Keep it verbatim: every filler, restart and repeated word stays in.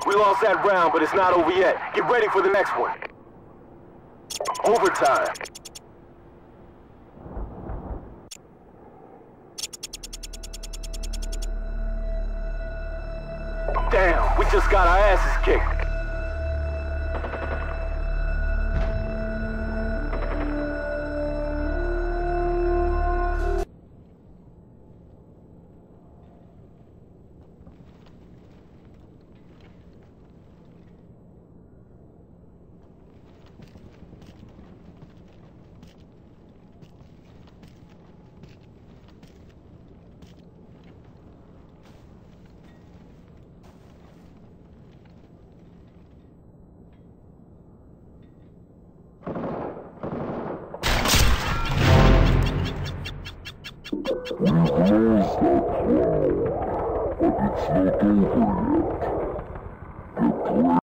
We lost that round, but it's not over yet. Get ready for the next one. Overtime. Damn, we just got our asses kicked. We've lost that clown, but it's not over yet.